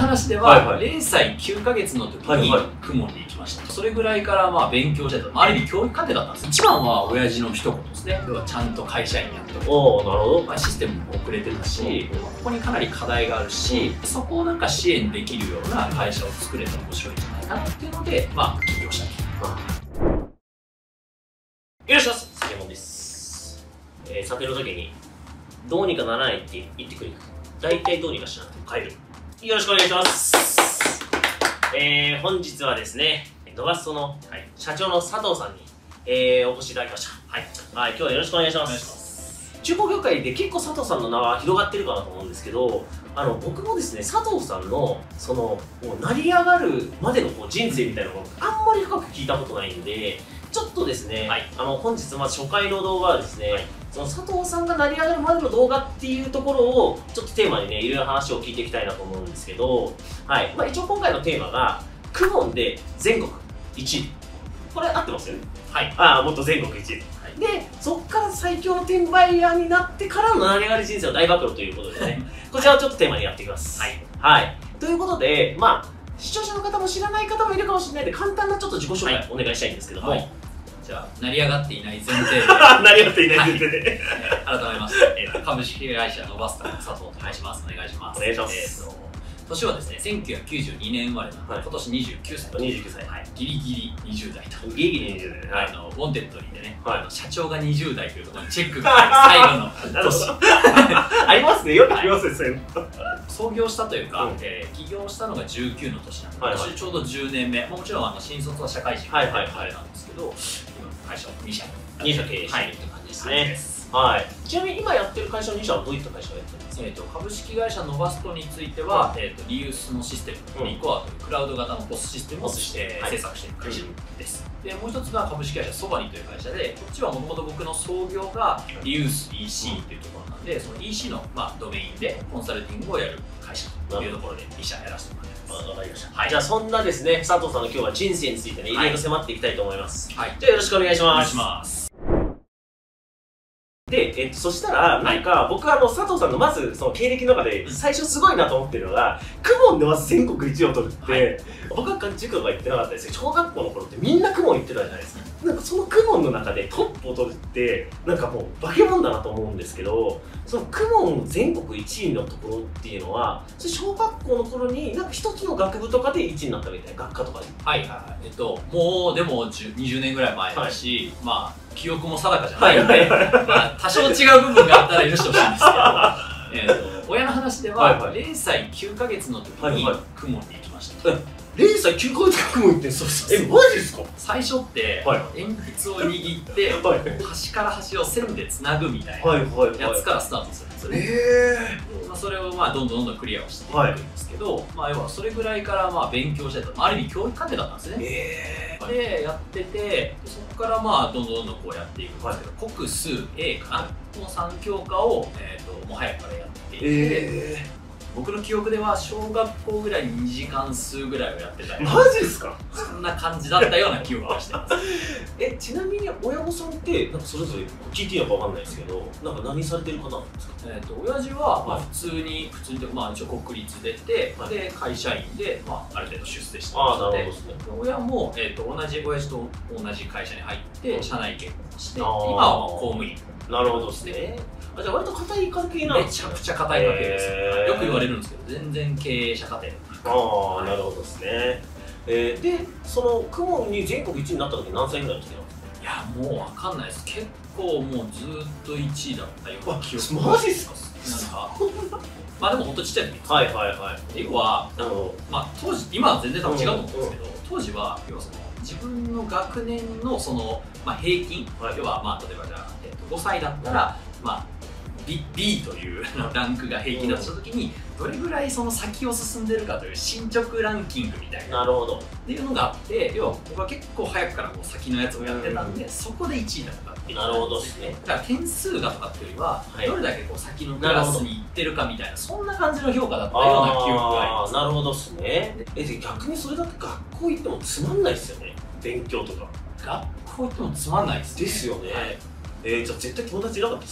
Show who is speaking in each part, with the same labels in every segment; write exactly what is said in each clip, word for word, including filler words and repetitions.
Speaker 1: 話ではれいさいきゅうかげつの時に公文に行きました。それぐらいからまあ勉強してた、まあ、ある意味教育過程だったんです。一番は親父の一言ですね。要はちゃんと会社員やっておく。おー、なるほど。まあ、システムも遅れてたし、ここにかなり課題があるし、そこをなんか支援できるような会社を作れたら面白いんじゃないかなっていうので、まあ起業したと。
Speaker 2: よろしくお願いします。杉山です。えー、査定の時にどうにかならないって言ってくれる。大体どうにかしなくても帰る。よろしくお願いします。えー、本日はですね、ノバストの、はい、社長の佐藤さんに、えー、お越しいただきました。はい。はい、今日はよろしくお願いします。お願いします。中古業界で結構佐藤さんの名は広がってるかなと思うんですけど、あの僕もですね、佐藤さんのそのもう成り上がるまでのこう人生みたいなものあんまり深く聞いたことないんで、ちょっとですね、はい、あの本日まず初回の動画はですね、はい、その佐藤さんが成り上がるまでの動画っていうところをちょっとテーマにね、いろいろ話を聞いていきたいなと思うんですけど、はい、まあ、一応今回のテーマが公文で全国いちい。これ合ってますよね。はい。ああ、もっと全国いちい。はい、で、そこから最強の転売屋になってからの成り上がり人生を大暴露ということでね、こちらをちょっとテーマにやっていきます。はい。はい。ということで、まあ、視聴者の方も知らない方もいるかもしれないので、簡単なちょっと自己紹介お願いしたいんですけども。はい、
Speaker 1: じゃあ、成り上がっていない前提で。
Speaker 2: 成り上がっていない前提で。
Speaker 1: 改めまして、株式会社ノバスタの佐藤と申します。お願いします。
Speaker 2: お願いします。
Speaker 1: 年はですね、せんきゅうひゃくきゅうじゅうにねん生まれなので、今年にじゅうきゅうさい。
Speaker 2: にじゅうきゅうさい。はい。
Speaker 1: ギリギリにじゅうだいと。
Speaker 2: ギリギリにじゅうだい。
Speaker 1: あの、ウォンテッドにでね、社長がにじゅうだいというところにチェックが最後の年。
Speaker 2: ありますね、よくありますね、そういうの。
Speaker 1: 創業したというか、起業したのがじゅうきゅうの年なので、ちょうどじゅうねんめ。もちろん、新卒は社会人のあれなんですけど、今、会社をにしゃ
Speaker 2: にしゃ経営しているって感じですね。はい。ちなみに今やってる会社のにしゃはどういった会社をやってるんですか？
Speaker 1: えーと株式会社ノバストについては、えーとリユースのシステム、リコアというクラウド型のポスシステムを制作している会社です。で、もう一つが株式会社ソバニという会社で、こっちはもともと僕の創業がリユース イーシー というところなんで、その イーシー の、まあ、ドメインでコンサルティングをやる会社というところでに社やらせてもらいます。わかりました。はい。じゃあそんなですね、佐藤さんの今日は人生についてね、いろいろ迫っていきたいと思います。はい。じゃあよろしくお願いします。お願いします。で、えっと、そしたら、なんか、僕はあの、佐藤さんのまず、その経歴の中で、最初すごいなと思ってるのが、公文でまず全国いちいを取るって、はい、僕は塾とか行ってなかったですけど、小学校の頃ってみんな公文行ってたじゃないですか。なんかその公文の中でトップを取るって、なんかもう化け物だなと思うんですけど、その公文全国いちいのところっていうのは、それ小学校の頃に、なんか一つの学部とかでいちいになったみたいな、学科とかで。はいはいはい。えっと、もうでもにじゅうねんぐらい前だし、はい、まあ、記憶も定かじゃないので、まあ、多少違う部分があったら許してほしいんですけど、えと親の話では、れいさいきゅうかげつの時に公文に行きました。
Speaker 2: れいさいきゅうかげつで公文行ってんすか？え、マジですか？
Speaker 1: 最初って、鉛筆を握って、端から端を線でつなぐみたいなやつからスタートするんですよね。それをまあどんどんどんどんクリアをしていくんですけど、まあ要はそれぐらいからまあ勉強してた、ある意味教育過程だったんですね。でやってて、そこからまあどんどんどんどんこうやっていくんですけど、国数 A かな、このさん教科をえっともう早くからやっていて。僕の記憶では小学校ぐらいににじかん数ぐらいをやってたり、
Speaker 2: マジですか？
Speaker 1: そんな感じだったような記憶はしてます。
Speaker 2: え、ちなみに親御さんってなんかそれぞれ聞いていいのかわかんないですけど、なんか何されてる方なんですか？
Speaker 1: えっと親父はまあ普通に普通にまあ一応国立出て、はい、で会社員でまあある程度出世してまして、ね、親もえっと同じ親父と同じ会社に入って社内結婚して、今はまあ公務員。
Speaker 2: なるほどですね。じゃあ割と固い家系なんです
Speaker 1: ね。めちゃくちゃ固い家系です。よく言われるんですけど、全然経営者家庭。
Speaker 2: ああ、なるほどですね。えー、で、その公文に全国いちいになった時何歳ぐらいの時なんですか？
Speaker 1: いや、もうわかんないです。結構もうずっといちいだったような記憶。
Speaker 2: マジっすか？
Speaker 1: なんか、まあでも本当ちっちゃい時です。
Speaker 2: はいはいはい。
Speaker 1: 要は、あの、まあ当時、今は全然多分違うと思うんですけど、当時は、要はその、自分の学年のその、まあ、平均、要はまあ例えばじゃあ、えー、とごさいだったら、まあ、B, B というランクが平均だとしたときに、どれぐらいその先を進んでるかという進捗ランキングみたいな、なるほどっていうのがあって、要は僕は結構早くからこう先のやつをやってたんで、うん、そこでいちいだったっていう。なるほどですね。だから点数がとかっていうよりは、はい、どれだけこう先のクラスに行ってるかみたいな、そんな感じの評価だったような記憶があります。
Speaker 2: なるほどですね。え、逆にそれだって学校行ってもつまんないですよね、勉強とか。
Speaker 1: 学校行ってもつまんないですね。
Speaker 2: ですよね。はい、えー、じゃあ絶対友達いなかったですよね。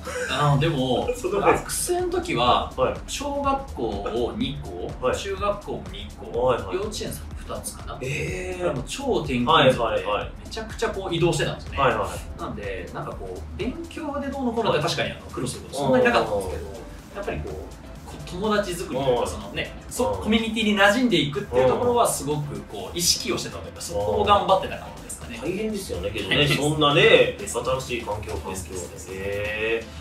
Speaker 3: あのでも
Speaker 1: その前
Speaker 3: 学生の時は
Speaker 1: はい
Speaker 3: 小学校をにこ、
Speaker 1: はい
Speaker 3: 中学校もにこ、
Speaker 1: はいはい
Speaker 3: 幼稚園さんふたつかな。
Speaker 1: え
Speaker 3: だからもう超転勤
Speaker 1: はい
Speaker 3: 族で
Speaker 1: はいはい
Speaker 3: めちゃくちゃこう移動してたんですね。
Speaker 1: はいはい
Speaker 3: なんでなんかこう勉強でどうのこうのって確かにあの苦労することそんなになかったんですけど、やっぱりこうこう友達作りというかそのね、そ
Speaker 1: うん
Speaker 3: コミュニティに馴染んでいくっていうところはすごくこう意識をしてたので、そこを頑張ってた感じですかね。
Speaker 1: 大変ですよねけど
Speaker 3: 大変です
Speaker 1: ねそんなね
Speaker 3: です
Speaker 1: 新しい環境環境
Speaker 3: ですです
Speaker 1: へえ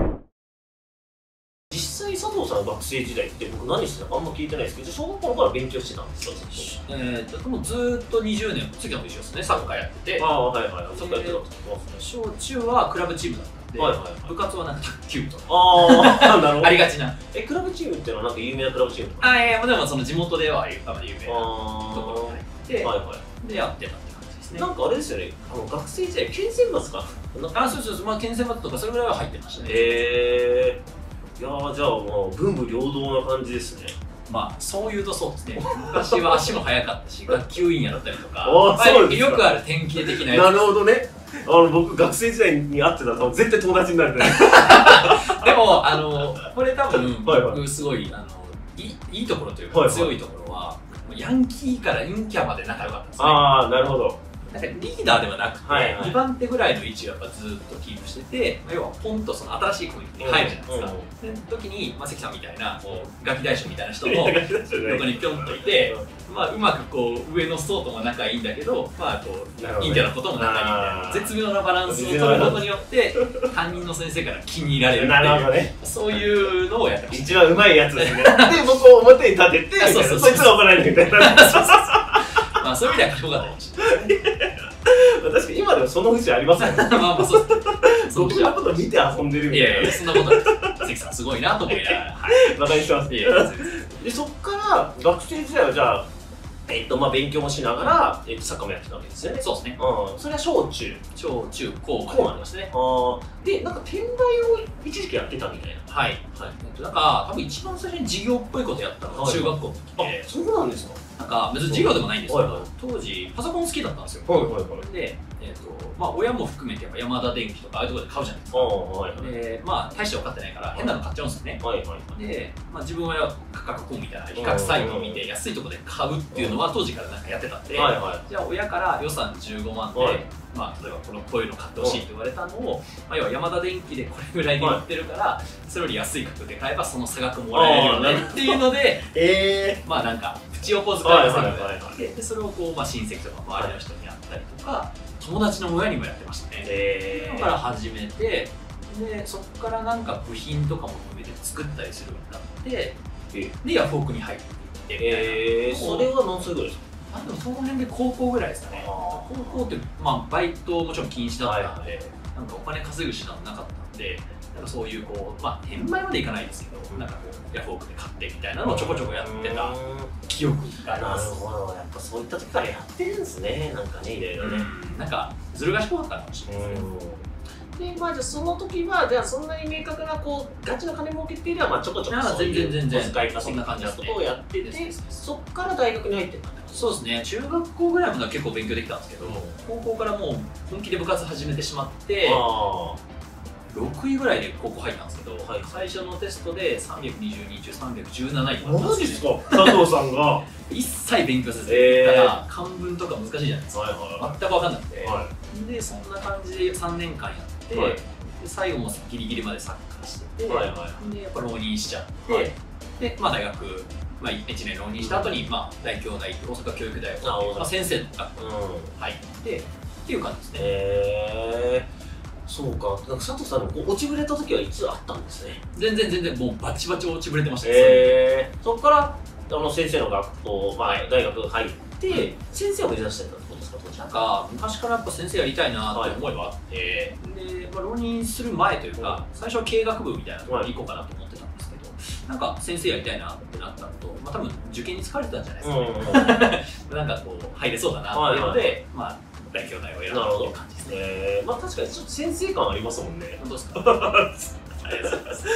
Speaker 1: 実際佐藤さん学生時代って僕何してたかあんま聞いてないですけど小学校の頃から勉強してたんですかずっと
Speaker 3: えー、ともうずーっとにじゅうねん次のと一緒ですね、サッカーやってて、
Speaker 1: ああはいはいそっかやってたって言ってますね
Speaker 3: 小中はクラブチームだったんで、
Speaker 1: はいはいはい
Speaker 3: 部活はなんか卓球部とか
Speaker 1: ああなるほど
Speaker 3: ありがちな。
Speaker 1: えクラブチームっていうのはなんか有名なクラブチームとか
Speaker 3: あいやでもその地元ではあまり有名なところ
Speaker 1: あ
Speaker 3: に入って、
Speaker 1: あはいはい
Speaker 3: でやってたって感じですね。
Speaker 1: なんかあれですよねあの学生時代県選抜かなんか
Speaker 3: あそうそうそう、まあ県選抜とかそれぐらいは入ってましたね。
Speaker 1: えー、いやーじゃあもう文武両道な感じですね
Speaker 3: まあそう言うとそうですね。昔は足も速かったし学級委員やったりとか、
Speaker 1: あー
Speaker 3: まあ
Speaker 1: そうですか
Speaker 3: よくある典型的なやつ。
Speaker 1: なるほどねあの僕学生時代に会ってたら多分絶対友達になるね
Speaker 3: でもあのこれ多分
Speaker 1: はいはい
Speaker 3: 僕すごいあのいいいいところというか
Speaker 1: はいはい
Speaker 3: 強いところはヤンキーから陰キャまで仲良かったんですね。
Speaker 1: ああなるほど
Speaker 3: なんかリーダーではなくて、
Speaker 1: はいはい
Speaker 3: にばん手ぐらいの位置をやっぱずっとキープしてて、まあ要はポンとその新しいコミュニティに入るじゃないですか。
Speaker 1: うん
Speaker 3: で時に、まあ、関さんみたいなこうガキ大将みたいな人も
Speaker 1: いや
Speaker 3: 横
Speaker 1: いや
Speaker 3: にぴょんといて、まあ、うまくこう上の層とも仲いいんだけど、まあ、こう
Speaker 1: なるほどね
Speaker 3: 陰キャなことも仲いいみたいな
Speaker 1: あー
Speaker 3: 絶妙なバランスを取ることによって担任の先生から気に入られるって
Speaker 1: なるほ
Speaker 3: いう
Speaker 1: どね
Speaker 3: そういうのをやってました。
Speaker 1: 一番うまいやつですねで僕を表に立ててみたいな
Speaker 3: そうそうそう
Speaker 1: そいつが怒られるみたいな
Speaker 3: まあそういう意味では賢かったかもしれないですね。
Speaker 1: 確かに今でもその節ありますもんね
Speaker 3: まあまあそうですね。そ
Speaker 1: 僕のこと見て遊んでるみたいな
Speaker 3: いやいや、そんなことないです。関さんすごいなと思いながら。はい
Speaker 1: バカにしてます
Speaker 3: いやいや全然
Speaker 1: でそっから学生時代はじゃあえっとまあ勉強もしながら、えっと、サッカーもやってたわけですよね
Speaker 3: そうですね。
Speaker 1: うんそれは小中
Speaker 3: 小中高まで
Speaker 1: こう
Speaker 3: やりましたね。
Speaker 1: あーでなんか転売を一時期やってたみたいな
Speaker 3: はい。
Speaker 1: はい
Speaker 3: えっとなんか多分一番最初に授業っぽいことやったのが
Speaker 1: はい
Speaker 3: 中学校の時
Speaker 1: あ
Speaker 3: で、
Speaker 1: そうなんですか
Speaker 3: なんか別に授業でもないんですけ
Speaker 1: はいはい
Speaker 3: ど、当時パソコン好きだったんですよ。
Speaker 1: はいはいはい
Speaker 3: で、えっとまあ親も含めてやっぱヤマダ電機とかああいうところで買うじゃないです
Speaker 1: あ
Speaker 3: か。
Speaker 1: あはいはい
Speaker 3: で、まあ大して分かってないから変なの買っちゃうんですよね。
Speaker 1: はいはい
Speaker 3: で、まあ、自分は価格コンみたいな比較サイトを見て安いところで買うっていうのは当時からなんかやってたんで、
Speaker 1: はいはい
Speaker 3: じゃあ親から予算じゅうごまんで、
Speaker 1: はい
Speaker 3: まあ、例えばこのこういうの買ってほしいって言われたのを、まあ、要はヤマダ電機でこれぐらいで売ってるから、それより安い価格で買えばその差額もらえるよねっていうので、
Speaker 1: え
Speaker 3: まあなんかプチお小遣い
Speaker 1: はい
Speaker 3: を
Speaker 1: はいはいはい
Speaker 3: ででそれをこう、まあ、親戚とか周りの人にやったりとか友達の親にもやってましたね。
Speaker 1: え
Speaker 3: だから始めてでそこからなんか部品とかも含めて作ったりするようになって
Speaker 1: え
Speaker 3: でヤフオクに入っていってみたいな。
Speaker 1: えー、それは何歳ぐらいですか
Speaker 3: あでもその辺で高校ぐらいですかね。
Speaker 1: あ
Speaker 3: 高校って、まあ、バイトもちろん禁止だったので、
Speaker 1: はい
Speaker 3: なんかお金稼ぐ手段なかったんで、なんかそういうこう、まあ、転売までいかないですけど、
Speaker 1: うん
Speaker 3: なんかこう、ヤフオクで買ってみたいなのをちょこちょこやってた
Speaker 1: う
Speaker 3: 記憶があり
Speaker 1: なる
Speaker 3: ます。
Speaker 1: ほどやっぱそういった時からやってるんですねなんかねいろいろね
Speaker 3: うんなんか、ずる賢かったかもしれないですね。
Speaker 1: でまあじゃあその時はじゃあそんなに明確なこうガチの金儲けっていうよりはまあちょこちょこ
Speaker 3: あ
Speaker 1: そういう
Speaker 3: 全然全然
Speaker 1: 小遣い稼ぎ
Speaker 3: そんな感じ
Speaker 1: な
Speaker 3: ですね
Speaker 1: ことをやっててそっから大学に入ってったって感じ
Speaker 3: そうですね、中学校ぐらいまでは結構勉強できたんですけど、
Speaker 1: うん
Speaker 3: 高校からもう本気で部活始めてしまって、
Speaker 1: あ
Speaker 3: ろくいぐらいで高校入ったんですけど、
Speaker 1: はい
Speaker 3: 最初のテストでさんびゃくにじゅうに中さんびゃくじゅうなない
Speaker 1: あマジっすか佐藤さんがは
Speaker 3: 一切勉強せず
Speaker 1: えー
Speaker 3: 行ったら漢文とか難しいじゃないですか、
Speaker 1: いは
Speaker 3: 全く分かんなくて、
Speaker 1: いは
Speaker 3: でそんな感じでさんねんかんやって、
Speaker 1: はい
Speaker 3: で最後もギリギリまでサッカーしてて、
Speaker 1: いはいは
Speaker 3: でやっぱ浪人しちゃって、
Speaker 1: はい
Speaker 3: で、まあ、大学、まあ、いちねん浪人した後に、まあ、大京大大阪教育大学
Speaker 1: あ大阪
Speaker 3: まあ、先生の学校
Speaker 1: いうん
Speaker 3: 入ってっていう感じですね。
Speaker 1: へえそうかなんか佐藤さんのこう落ちぶれた時はいつあったんですね
Speaker 3: 全然全然もうバチバチ落ちぶれてましたね。
Speaker 1: へえそこからあの先生の学校、まあ、大学入って先生を目指してたってことですか当時
Speaker 3: なんか昔からやっぱ先生やりたいなって思いはあって、で、まあ、浪人する前というか、最初は経営学部みたいなところに行こうかなと思ってたんですけど、なんか先生やりたいなってなったのと、まあ、多分受験に疲れてたんじゃないですか、ね
Speaker 1: うん
Speaker 3: なんかこう入れそうだなっていうので、はいはい、まあ大京大を選んだっていう感じですね。
Speaker 1: えー、まあ確かにちょっと先生感ありますもんね
Speaker 3: 本当ですかありがとうございます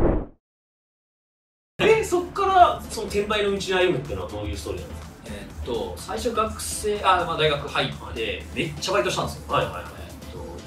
Speaker 1: えそっからその転売の道に歩むっていうのはどういうストーリーなんですか
Speaker 3: えーっと最初学生あ、まあ、大学入ってめっちゃバイトしたんですよ。
Speaker 1: はいはいはい
Speaker 3: えーっと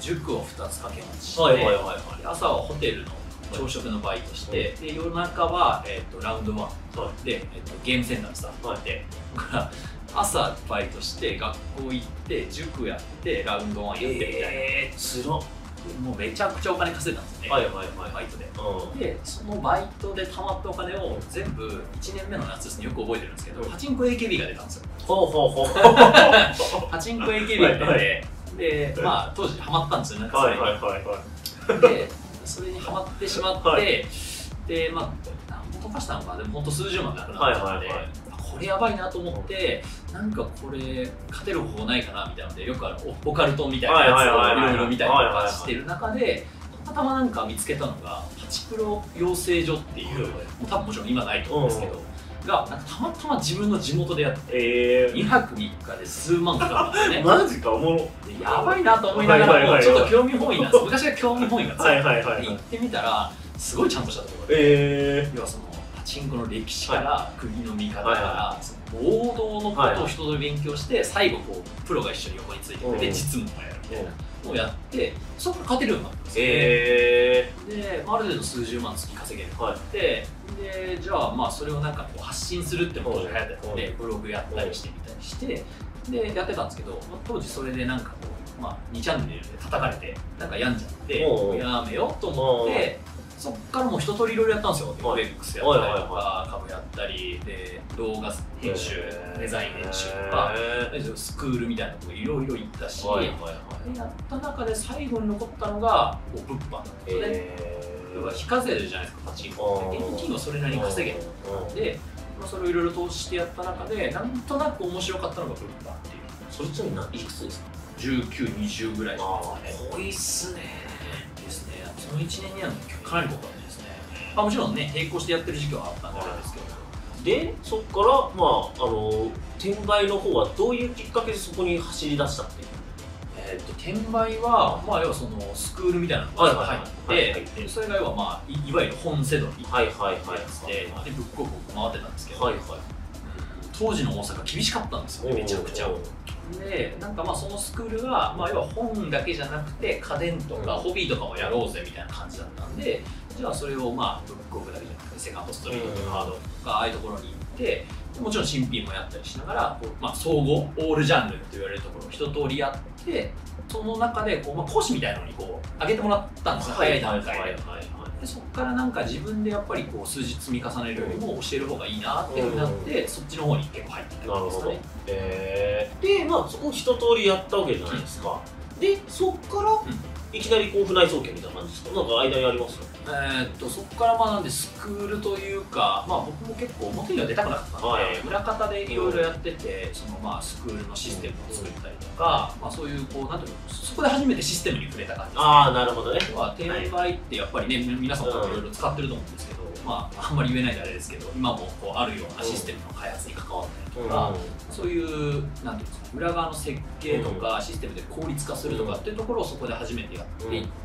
Speaker 3: 塾をふたつ掛け持ちして、
Speaker 2: はいはいはいはい。
Speaker 3: 朝はホテルの朝食のバイトして、で夜中は、えー、とラウンドワンで、えー、とゲームセンターのスタッフやって、だから朝バイトして学校行って塾やってラウンドワンやってみたいな、
Speaker 2: えー、つらっ。
Speaker 3: もうめちゃくちゃお金稼いだんですね、
Speaker 2: はいはいはい
Speaker 3: バイトで。
Speaker 2: うん。
Speaker 3: でそのバイトで貯まったお金を全部いちねんめの夏ですね、よく覚えてるんですけど、パチンコ エーケービー が出たんですよ。
Speaker 2: ほうほうほう。
Speaker 3: パチンコ エーケービー が出て、でまあ当時ハマったんですよ、なんかそれに。
Speaker 2: はいはいはいはい。
Speaker 3: でそれにハマってしまって、
Speaker 2: はい
Speaker 3: でまあ何本とかしたのかな、でも本当数十万なくなったので、
Speaker 2: はいはいはい
Speaker 3: これやばいなと思って、なんかこれ勝てる方法ないかなみたいなので、よくあるオオカルトみたいなやつをいろいろ見たりとかしてる中で、たまたまなんか見つけたのがパチプロ養成所っていう、もう多分もちろん今ないと思うんですけど、がなんかたまたま自分の地元でやって、
Speaker 2: えー、
Speaker 3: にはくみっかで数万かかったんですね。
Speaker 2: マジかおもろ。
Speaker 3: でやばいなと思いながらもちょっと興味本位なんです。昔は興味本位なんですよ。
Speaker 2: はいはいはいはい
Speaker 3: で行ってみたらすごいちゃんとしたところで、
Speaker 2: え
Speaker 3: 要はそのパチンコの歴史から国の見方からその王道のことを一通り勉強して、最後こうプロが一緒に横についてくれて実務をやるみたいなのをやって、そこから勝てるようになったんですよね。
Speaker 2: え
Speaker 3: で、まあある程度数十万月稼げるようになって、でじゃあまあそれをなんかこう発信するっていうのが当時流行ってたので、ブログやったりしてみたりしてでやってたんですけど、まあ当時それでなんかこう、まあ、にチャンネルで叩かれてなんか病んじゃってやめようと思って、そっからもう一通りいろいろやったんですよ。フォレックスやったりとか株やったりで、動画編集、デザイン編集とかスクールみたいなとこいろいろ行ったし、やった中で最後に残ったのが物販なんですよね。要は非課税じゃないですか、パチンコって現金をそれなりに稼げるので、まあ、それをいろいろ投資してやった中でなんとなく面白かったのが物販っていう。
Speaker 2: それちなみにいくつですか？
Speaker 3: じゅうきゅう、にじゅうぐらいですかね。
Speaker 2: 濃いっすね。
Speaker 3: ですね。そのいちねんにはかなり濃かったですね。まあ、もちろんね、並行してやってる時期はあったんであれですけど。
Speaker 2: で、そこから、まあ、あの、転売の方はどういうきっかけでそこに走り出したっていう？
Speaker 3: えっと、転売は、まあ、要はそのスクールみたいなのが入って、それが要は、まあ、い, いわゆる本セドリ
Speaker 2: はいはいはい
Speaker 3: で、でブックオフ回ってたんですけど、
Speaker 2: はいはい、
Speaker 3: 当時の大阪厳しかったんですよ、めちゃくちゃ。で、なんかまあそのスクールが、まあ、要は本だけじゃなくて家電とかホビーとかもやろうぜみたいな感じだったんで、じゃあそれをまあブックオフだけじゃなくてセカンドストリートとかハードとかああいうところに行って、もちろん新品もやったりしながら、まあ、総合オールジャンルと言われるところを一通りやって、その中でこう、まあ、講師みたいなのにこう上げてもらったんですよ、早い段階で。でそこからなんか自分でやっぱりこう数字積み重ねるよりも教える方がいいなっていうふうになって、うん、そっちの方に結構入ってたんですかね。
Speaker 2: えー、でまあそこ一通りやったわけじゃないですか。うん、でそっから、うん、いきなりこう船井総研みたいな感じですか？なんか間にありますか？
Speaker 3: えー、っとそこからまあなんでスクールというか、まあ、僕も結構表には出たくなかったので、はい、裏方でいろいろやってて、そのまあスクールのシステムを作ったりとか、うん、まあ、そういうこうなんていうの、そこで初めてシステムに触れた感じですね。
Speaker 2: ああ、なるほどね。
Speaker 3: 転売ってやっぱりね、皆さんもいろいろ使ってると思うんですけど、うん、まああんまり言えないであれですけど、今もこうあるようなシステムの開発に関わったりとか、うん、そういうなんていうんですか、裏側の設計とかシステムで効率化するとかっていうところをそこで初めてやっていって。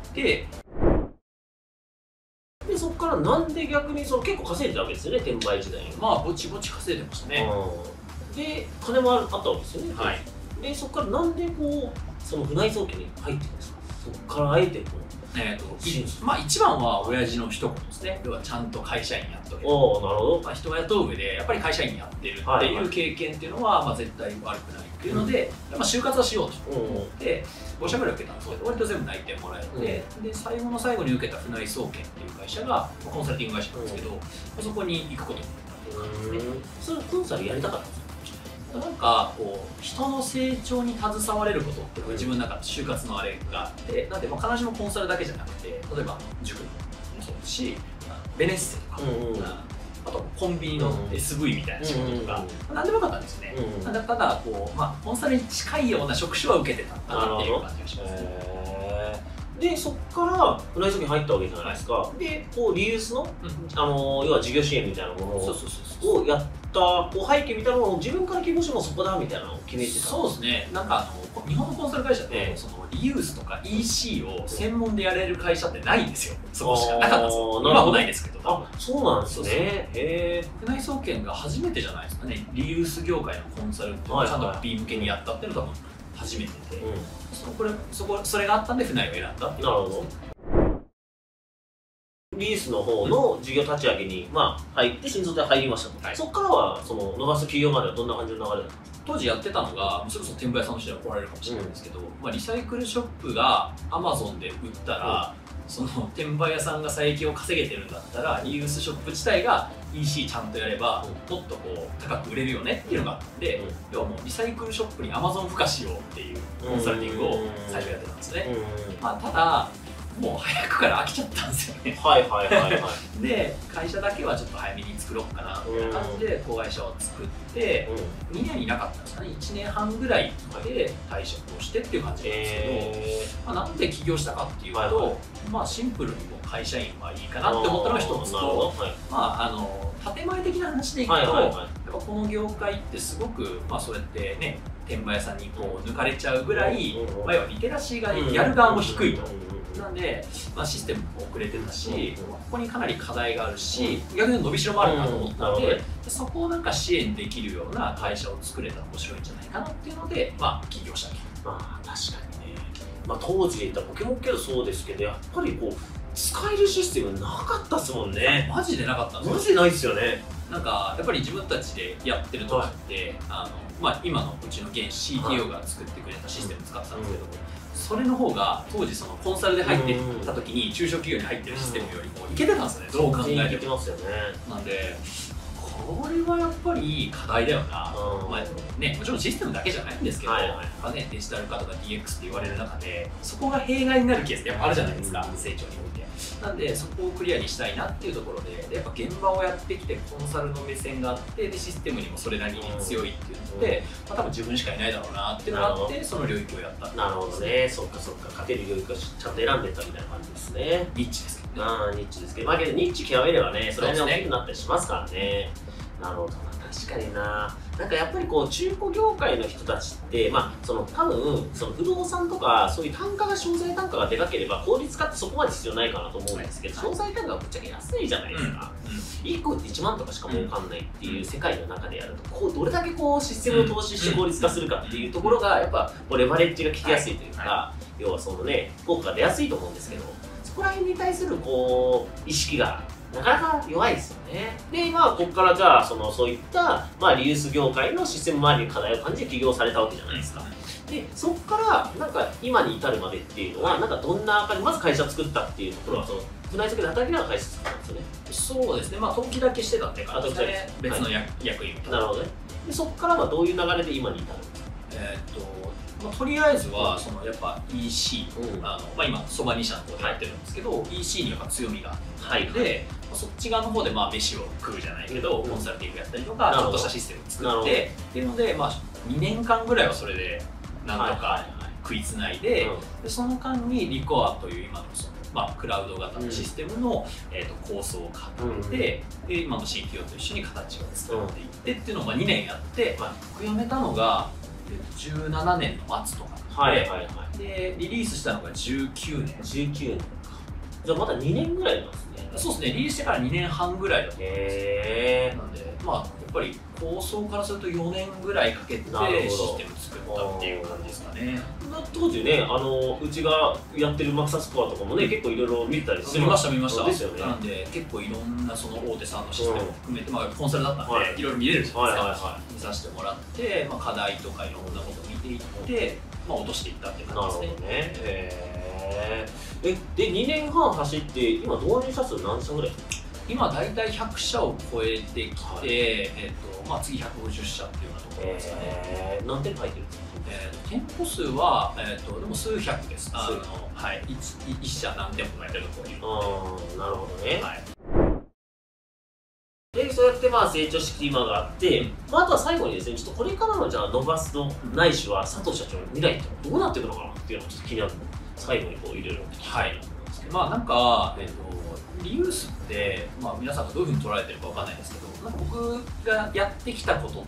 Speaker 2: でそこからなんで逆にその結構稼いでたわけですよね、転売時代に。
Speaker 3: まあぼちぼち稼いでましたね。
Speaker 2: で金もあったわけですよね。
Speaker 3: はい。
Speaker 2: でそこからなんでこうその船井総研に入ってるんですか？そこからあえてこう
Speaker 3: えーとまあ一番は親父の一言ですね。要はちゃんと会社員やっとけと。
Speaker 2: おー、なるほど。
Speaker 3: まあ、人を雇う上でやっぱり会社員やってるっていう経験っていうのはまあ絶対悪くないっていうので、うん、まあ就活はしようと思ってご社ぐらい受けたんですけど、割と全部内定もらえて、うん、で最後の最後に受けた船井総研っていう会社がコンサルティング会社なんですけど、うん、そこに行くことになったんですね。
Speaker 2: それコンサルやりたかったんですか？
Speaker 3: なんかこう人の成長に携われることって自分の中で就活のあれがあって、なんでまあ必ずしもコンサルだけじゃなくて、例えば塾もそうですし、ベネッセとか、うんうん、あとコンビニの エスブイ みたいな仕事とか、うんうん、何でもよかったんですよね。うんうん、ただこう、まあ、コンサルに近いような職種は受けてたんだなっていう感じがしますね。
Speaker 2: でそこから船井総研に入ったわけじゃないですか。はい、でこうリユースの、うん、あの要は事業支援みたいなものをやったこう背景みたいなものを自分から希望してもそこだみたいなのを決めてた。
Speaker 3: そうですね。なんかあの日本のコンサル会社って、えー、そのリユースとか イーシー を専門でやれる会社ってないんですよ。そこしかなかったんですよ。今もないですけど。
Speaker 2: あ、そうなんですね。へえ。
Speaker 3: 船井総研が初めてじゃないですかね。リユース業界のコンサルってちゃんと B 向けにやったっていうのは多分始めてて、
Speaker 1: うん、
Speaker 3: そこれそこそれがあったんで船井を選んだっていう。
Speaker 1: なるほど。リースの方の事業立ち上げに、まあ、入って新卒で入りましたと、はい、そこからはその伸ばす企業まではどんな感じの流れだったんですか？
Speaker 3: 当時やってたのが、それこそ転売屋さんの人に怒られるかもしれないんですけど、うん、まあ、リサイクルショップが アマゾン で売ったら、うん、その転売屋さんが差益を稼げてるんだったら、リユースショップ自体が イーシー ちゃんとやれば、うん、もっとこう高く売れるよねっていうのがあったんで、うん、要はもうリサイクルショップに アマゾン 付加しようっていうコンサルティングを最初やってたんですね。うん、まあ、ただもう早くから飽きちゃったんですよね。はいはいはいはい。で、会社だけはちょっと早めに作ろうかなみたいな感じで子会社を作って、うん、にねんいなかったんですかね。いちねんはんぐらいで退職をしてっていう感じなんですけど、えー、まあ、なんで起業したかっていうと、はいはい、まあシンプルにもう会社員はいいかなって思ったのが一つと、はい、まああの建前的な話でいくと、はいはいはい、やっぱこの業界ってすごく、まあそうやってね、転売屋さんにこう抜かれちゃうぐらい、うん、まあ要はリテラシーがやる側も低いと。なんで、まあ、システムも遅れてたし、ここにかなり課題があるし、逆に伸びしろもあるなと思ったので、でそこをなんか支援できるような会社を作れたら面白いんじゃないかなっていうので、まあ、起業したわけ。
Speaker 1: まあ、確かにね。まあ、当時で言ったらポケモンけどそうですけど、やっぱりこう、使えるシステムなかったっすもんね。
Speaker 3: マジでなかったんですよ。
Speaker 1: マジでないっすよね。
Speaker 3: なんか、やっぱり自分たちでやってる時って、はい、あのまあ、今のうちの現 シーティーオー が作ってくれたシステムを使ってたんですけど、はい、それの方が当時そのコンサルで入ってた時に中小企業に入ってるシステムよりもいけてたんですよね。どう考えても。なんでこれはやっぱり課題だよな、まあね、もちろんシステムだけじゃないんですけど、はいはい、ね、デジタル化とか ディーエックス って言われる中でそこが弊害になるケースってやっぱあるじゃないですか、成長において。なんでそこをクリアにしたいなっていうところで、やっぱ現場をやってきてコンサルの目線があって、でシステムにもそれなりに強いっていうので、まあ、多分自分しかいないだろうなっていうのがあって、その領域をやったっていう。
Speaker 1: なるほどね。そっかそっか、勝てる領域をちゃんと選んでたみたいな感じですね。
Speaker 3: ニッチですけどね。
Speaker 1: ああ、ニッチですけど、まあけどニッチ極めればね、それに大きくなったりしますからね。なるほどな、確かにな。なんかやっぱりこう中古業界の人たちって、まあその多分その不動産とかそういう単価が商材単価がでかければ効率化ってそこまで必要ないかなと思うんですけど、はい、商材単価がぶっちゃけ安いじゃないですか。うん、いっこっていちまんとかしか儲かんないっていう世界の中でやると、こうどれだけこうシステムを投資して効率化するかっていうところがやっぱこうレバレッジが効きやすいというか、はい、要はそのね効果が出やすいと思うんですけど、そこら辺に対するこう意識がなかなか弱いですよね。で、まあ、ここからじゃあ、その、そういった、まあ、リユース業界のシステム周りに課題を感じて起業されたわけじゃないですか。で、そこから、なんか、今に至るまでっていうのは、なんか、どんな感じ、まず会社作ったっていうところは、その、船井先で働きながら会社作ったんですよね。
Speaker 3: そうですね。まあ、登記だけしてたって感じですね。別の役員みたいな。
Speaker 1: なるほどね。で、そこからはどういう流れで今に至るんですか？
Speaker 3: えっと、まあ、とりあえずはそのやっぱ イーシー、うん、あのまあ、今そばに社の方でやってるんですけど、はい、イーシー にやっぱ強みがあって、はい、で、まあ、そっち側の方でまあ飯を食うじゃないけど、うん、コンサルティングやったりとかちょっとしたシステムを作ってっていうので、まあ、にねんかんぐらいはそれでなんとか食いつないで、でその間にリコアという今のその、まあ、クラウド型のシステムの、うん、えー、と構想を固めて、うん、で今の新企業と一緒に形を作っていってっていうのをまあにねんやって、まあ、僕辞めたのがじゅうななねんの末とかで、はいはいはい、でリリースしたのがじゅうきゅうねん。
Speaker 1: じゅうきゅうねんか。じゃあまだにねんぐらいなんですね。
Speaker 3: そうですね、リリースしてからにねんはんぐらいだと思うんですよ。なんで、まあ、やっぱり構想からするとよねんぐらいかけてシステム作ったっていう感じですかね。
Speaker 1: 当時ね、あのうちがやってるマクサスコアとかもね、結構いろいろ見たりして
Speaker 3: ました。見ました、見ました。
Speaker 1: ですよね。
Speaker 3: なんで、結構いろんなその大手さんのシステムを含めて、まあ、コンサルだったんで、はい、いろいろ見れるじゃないですか。見させてもらって、まあ、課題とかいろんなことを見ていって、まあ、落としていったっていう感じですね。なるほどね。
Speaker 1: へー。え、で、にねんはん走って、今導入者数何社ぐらい？
Speaker 3: 今だいたいひゃくしゃを超えてきて、はい、えーとまあ、次ひゃくごじゅっしゃっていうようなところですかね。
Speaker 1: えー、何店舗入ってるんですか？
Speaker 3: えー、店舗数は、えー、とでも数百です。あの、はい、いち社何店舗もやってるところにいるの
Speaker 1: で。なるほどね。はい、でそうやってまあ成長して今があって、まあ、あとは最後にですね、ちょっとこれからのじゃあ伸ばすとないしは佐藤社長の未来ってどうなっていくのかなっていうのがちょっと気になるので、最後にこういろいろ聞きたいなと思うんですけど。
Speaker 3: まあなんか、えーとリユースって、まあ、皆さんがどういうふうに捉えてるかわかんないですけど、なんか僕がやってきたことって、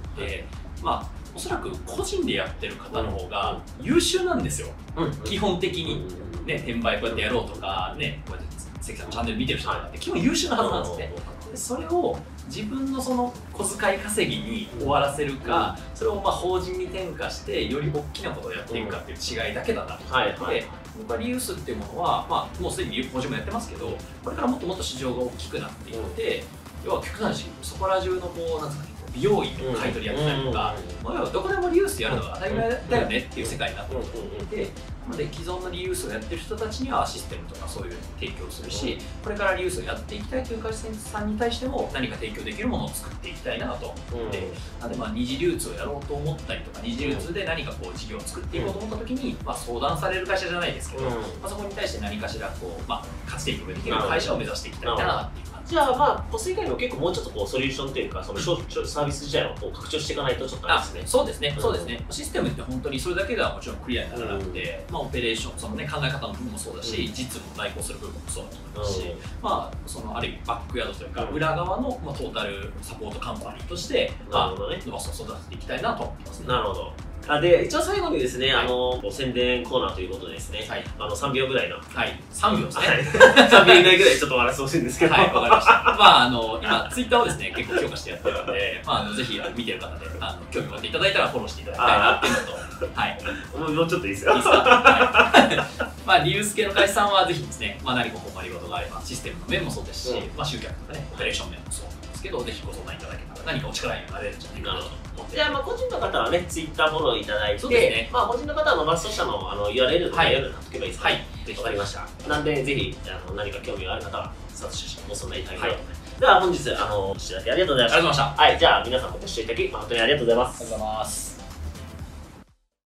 Speaker 3: まあ、おそらく個人でやってる方の方が優秀なんですよ、うん、基本的に、ね、転売こうやってやろうとか、ね、こうやって関さんのチャンネル見てる人とかって基本優秀なはずなんですね。でそれを自分のその小遣い稼ぎに終わらせるか、うん、それをまあ法人に転嫁してより大きなことをやっていくかっていう違いだけだなと思って、はいはい、僕はリユースっていうものは、まあ、もうすでに法人もやってますけど、これからもっともっと市場が大きくなっていって、うん、要は極端な話、そこら中のこうなんですかね、美容院の買い取りやってたりとか、まあ、どこでもリユースやるのが当たり前だよねっていう世界になっていて、なので既存のリユースをやってる人たちにはシステムとかそういうのを提供するし、これからリユースをやっていきたいという会社さんに対しても何か提供できるものを作っていきたいなと思って、なのでまあ二次流通をやろうと思ったりとか、二次流通で何かこう事業を作っていこうと思った時に、まあ、相談される会社じゃないですけど、まあ、そこに対して何かしらこう、まあ、価値提供ができる会社を目指していきたいなっていう。
Speaker 2: じゃあまあ、ポス以外にも結構もうちょっとこうソリューションというか、そのサービス自体をこう拡張していかないとちょっとあれですね。
Speaker 3: そうですね、そうですね。システムって本当にそれだけではもちろんクリアにならなくて、うん、まあオペレーション、そのね考え方の部分もそうだし、うん、実務を代行する部分もそうだと思いますし、うん、まあそのある意味バックヤードというか、うん、裏側のまあトータルサポートカンパニーとして、まあ伸ばすを育てていきたいなと思ってますね。
Speaker 2: なるほど。あで一応最後にですね、はい、あの宣伝コーナーということでですね、はい、あのさんびょうぐらいの、
Speaker 3: はい、さんびょうですね、はい、
Speaker 2: さんびょう以内ぐらいちょっと終わらせてほしいんですけど、
Speaker 3: はい、わかりました。まああの今ツイッターをですね結構強化してやってるので、まああのぜひ見てる方であの興味を持っていただいたらフォローしていただきたいなっていうのと、はい、
Speaker 2: もうちょっといいですか？いいですか？
Speaker 3: はい。まあリユース系の会社さんはぜひですね、まあ何か困りごとがあればシステムの面もそうですし、うん、まあ集客とかねオペレーション面もそうなんですけど、ぜひご相談いただけたら何かお力になれるんじゃないかなと。
Speaker 2: じゃあ、まあ個人の方はね、ツイッターフォローいただいて、ね、まあ個人の方はバスト社のあの ユーアールエル の概要欄に貼っとけばいいですかね。はい、わかりました。なんで、ぜひあの何か興味がある方は、サトシご相談いただければと思います。では、本日、あの、ご視聴いただきありがとうございました。
Speaker 3: ありがとうございました。
Speaker 2: はい、じゃあ皆さんもご視聴いただき、本当にありがとうございます。
Speaker 3: ありがとうございます。